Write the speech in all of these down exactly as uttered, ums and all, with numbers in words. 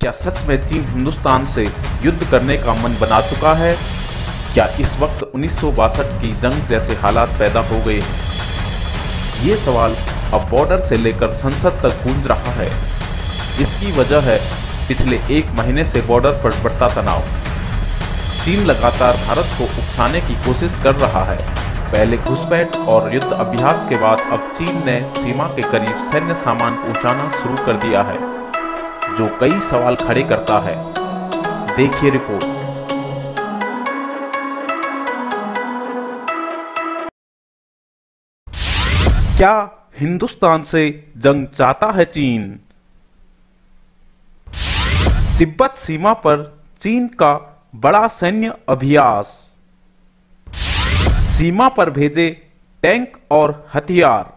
क्या सच में चीन हिंदुस्तान से युद्ध करने का मन बना चुका है? क्या इस वक्त उन्नीस सौ बासठ की जंग जैसे हालात पैदा हो गए हैं? ये सवाल अब बॉर्डर से लेकर संसद तक गूंज रहा है। इसकी वजह है पिछले एक महीने से बॉर्डर पर बढ़ता तनाव। चीन लगातार भारत को उकसाने की कोशिश कर रहा है। पहले घुसपैठ और युद्ध अभ्यास के बाद अब चीन ने सीमा के करीब सैन्य सामान पहुंचाना शुरू कर दिया है, जो कई सवाल खड़े करता है। देखिए रिपोर्ट। क्या हिंदुस्तान से जंग चाहता है चीन? तिब्बत सीमा पर चीन का बड़ा सैन्य अभ्यास। सीमा पर भेजे टैंक और हथियार।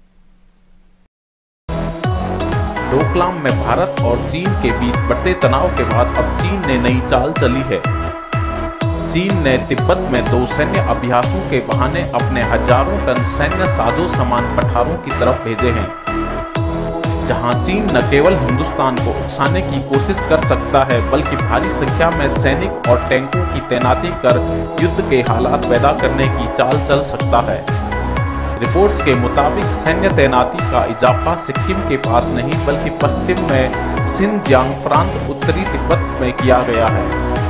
डोकलाम में भारत और चीन के बीच बढ़ते तनाव के बाद अब चीन ने नई चाल चली है। चीन ने तिब्बत में दो सैन्य अभ्यासों के बहाने अपने हजारों टन सैन्य साजो सामान पठारों की तरफ भेजे हैं, जहां चीन न केवल हिंदुस्तान को उकसाने की कोशिश कर सकता है, बल्कि भारी संख्या में सैनिक और टैंकों की तैनाती कर युद्ध के हालात पैदा करने की चाल चल सकता है। रिपोर्ट्स के मुताबिक सैन्य तैनाती का इजाफा सिक्किम के पास नहीं, बल्कि पश्चिम में सिनजियांग प्रांत उत्तरी तिब्बत में किया गया है।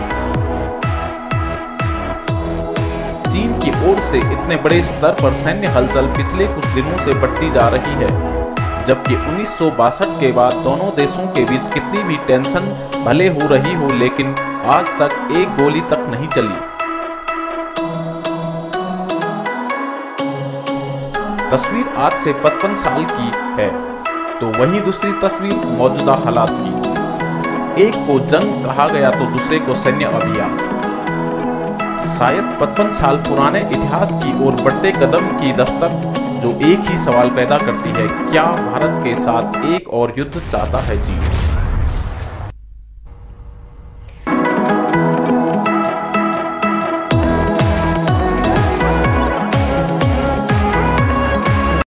चीन की ओर से इतने बड़े स्तर पर सैन्य हलचल पिछले कुछ दिनों से बढ़ती जा रही है, जबकि उन्नीस सौ बासठ के बाद दोनों देशों के बीच कितनी भी टेंशन भले हो रही हो, लेकिन आज तक एक गोली तक नहीं चली। तस्वीर आज से पचपन साल की है, तो वहीं दूसरी तस्वीर मौजूदा हालात की। एक को जंग कहा गया तो दूसरे को सैन्य अभ्यास। शायद पचपन साल पुराने इतिहास की ओर बढ़ते कदम की दस्तक, जो एक ही सवाल पैदा करती है, क्या भारत के साथ एक और युद्ध चाहता है चीन?